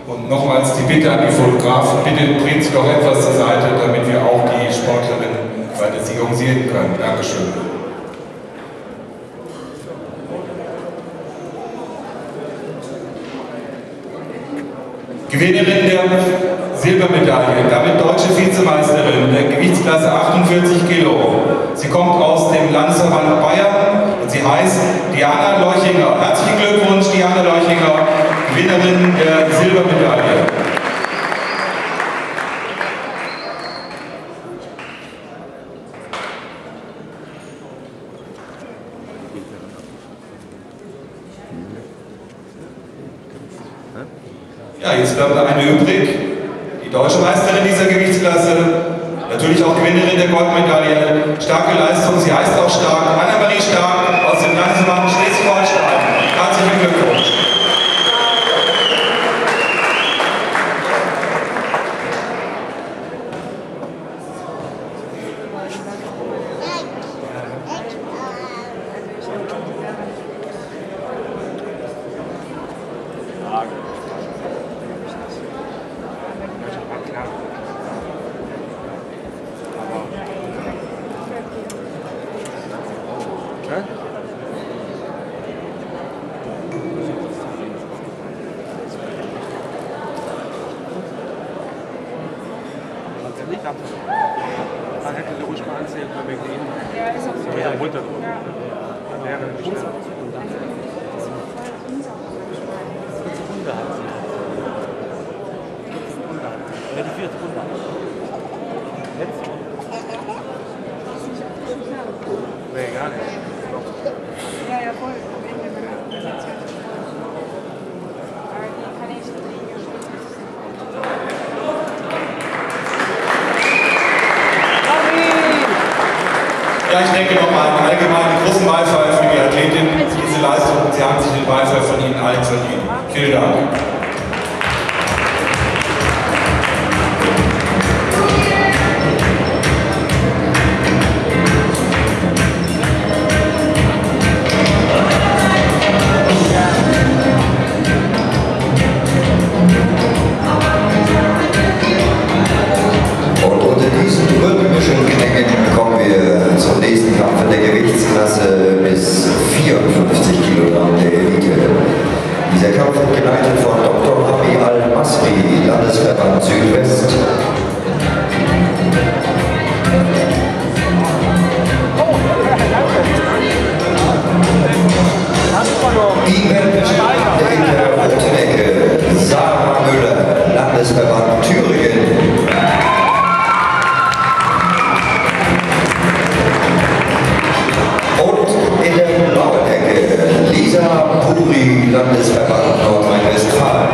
Und nochmals die Bitte an die Fotografen, bitte bringt sie doch etwas zur Seite, damit wir auch die Sportlerinnen weiter synchronisieren können. Dankeschön. Gewinnerin der Silbermedaille, damit deutsche Vizemeisterin der Gewichtsklasse 48 Kilo. Sie kommt aus dem Landesverband Bayern und sie heißt Diana Leuchinger. Herzlichen Glückwunsch, Diana Leuchinger, Gewinnerin der Silbermedaille. Ja, jetzt bleibt da eine übrig, die deutsche Meisterin dieser Gewichtsklasse, natürlich auch Gewinnerin der Goldmedaille, starke Leistung, sie heißt auch Stark, Anna-Marie Stark aus dem Landesverband Schleswig-Holstein. Herzlichen Glückwunsch. Man hätte sie ruhig mal anzählen können wegen Ihnen. Ja, ist auch so. Ja, runter. Wäre nicht so. Ja, die vierte Runde. Jetzt? Nee, gar nicht. Ja, ja, voll. Wegen der Präsentation. Aber die kann ich nicht. Ja, ich denke nochmal einen allgemeinen großen Beifall für die Athletin. Diese Leistung, sie haben sich den Beifall von Ihnen allen verdient. Vielen Dank. Und unter diesen rhythmischen Klängen kommen wir zum nächsten Kampf in der Gewichtsklasse bis 54 Kilogramm der Elite. Dieser Kampf wird geleitet von Dr. Habi Al-Masri, Landesverband Südwest. Die Weltmeisterin in der roten Ecke, Sarah Müller, Landesverband Thüringen. Und in der blauen Ecke, Lisa Puri, Landesverband Nordrhein-Westfalen.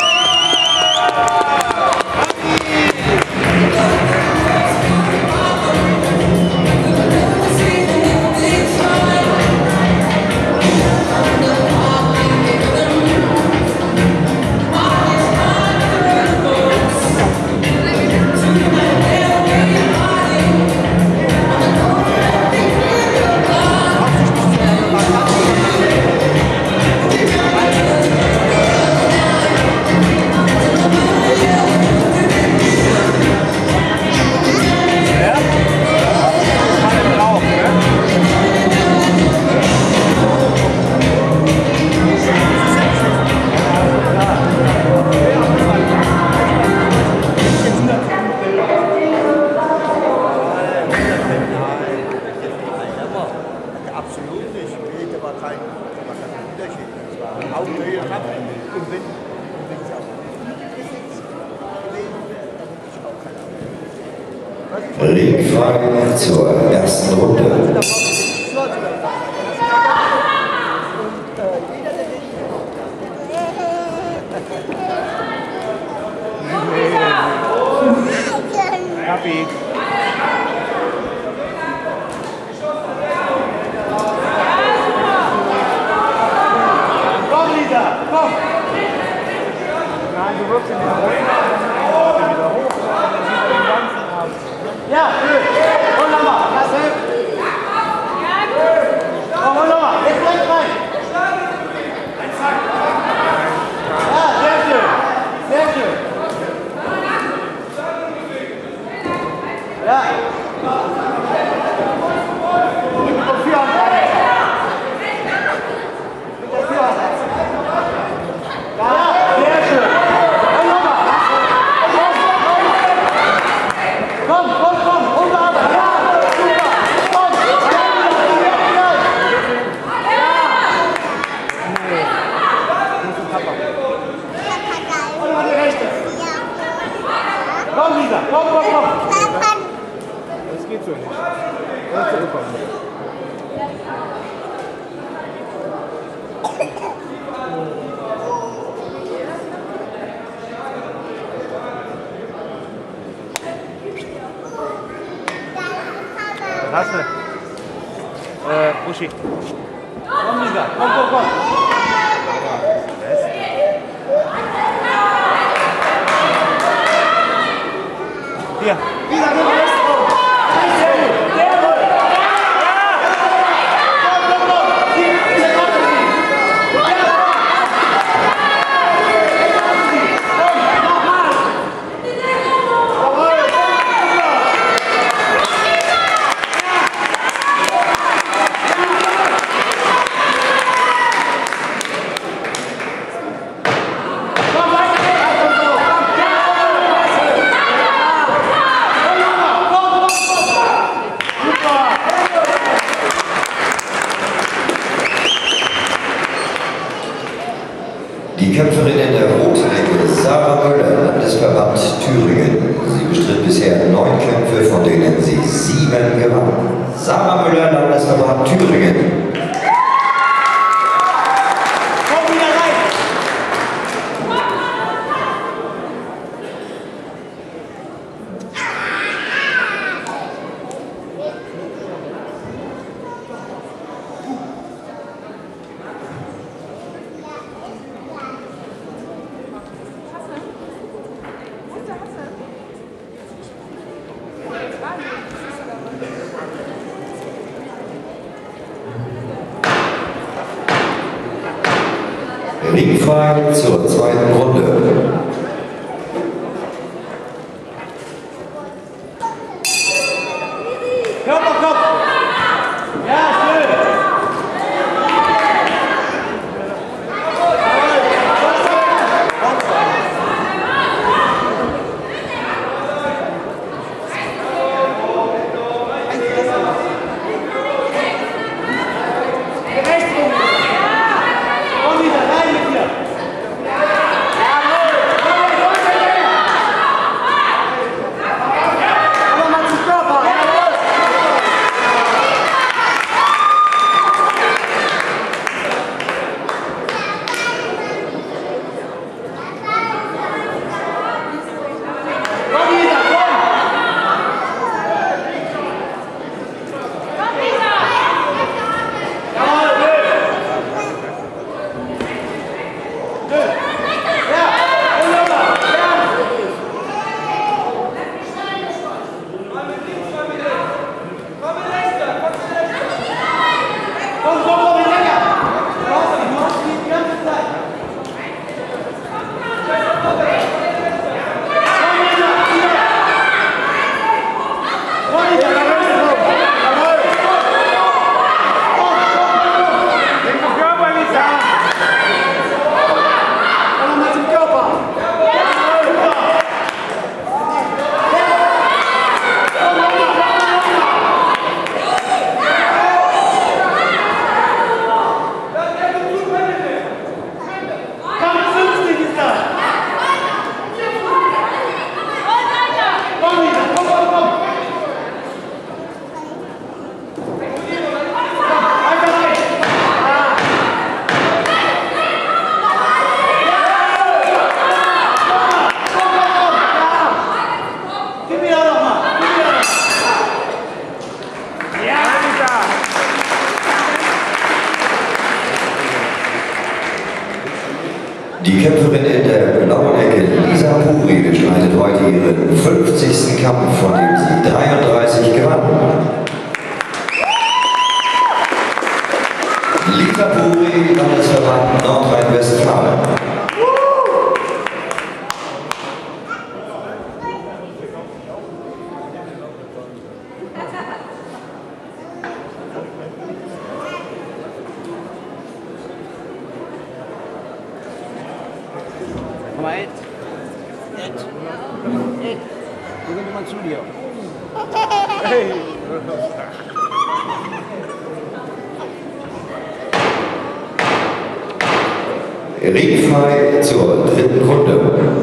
Ringfrei zur ersten Runde. Happy. Komm, Lisa, komm! Nein, du wirst in den wieder hoch. Ja, schön. Und nochmal. Komm, und nochmal. Jetzt gleich rein. Ja, sehr schön. Sehr schön. Hasse. Buschi. Komm, Lisa. Komm. Hier. Lisa, du bist drauf. Die Kämpferin in der roten Ecke, Sarah Müller, Landesverband Thüringen. Sie bestritt bisher 9 Kämpfe, von denen sie 7 gewann. Sarah Müller, Landesverband Thüringen. Ringfrei zur zweiten Runde. Kopf! Ja, schön! Die Kämpferin in der blauen Ecke, Lisa Puri, bestreitet heute ihren 50. Kampf, von dem sie 33 gewann. Lisa Puri, Landesverband Nordrhein-Westfalen. Ed. Wir gehen mal zu dir. Hey. Ringfrei zur dritten Runde.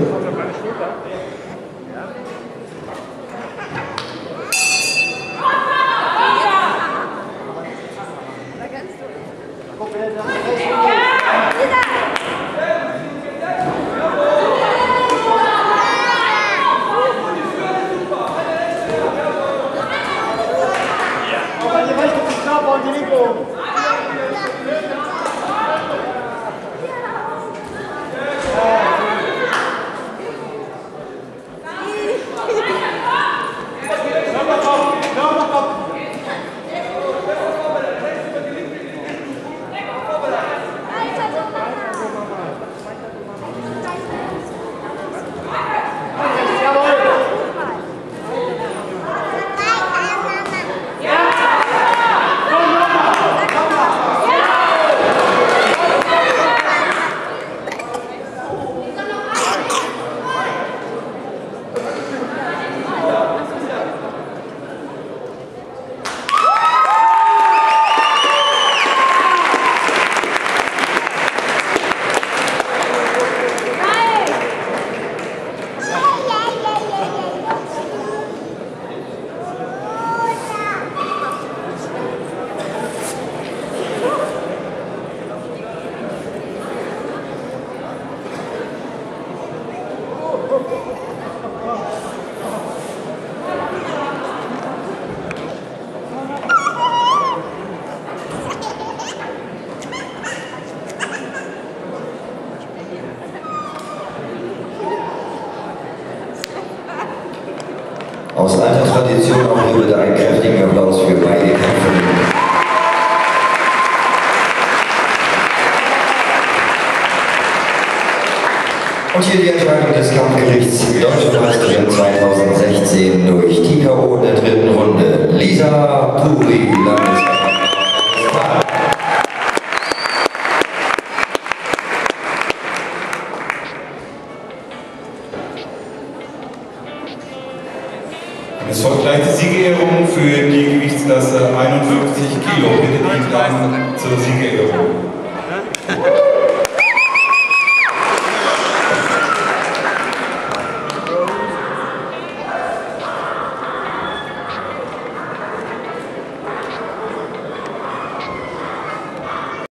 Aus alter Tradition auch hier bitte einen kräftigen Applaus für beide Kämpfer. Und hier die Entscheidung des Kampfgerichts Deutsche Meisterin 2016 durch TKO in der dritten Runde. Lisa Puri, Es folgt gleich die Siegerehrung für die Gewichtsklasse 51 Kilo. Bitte die Damen zur Siegerehrung.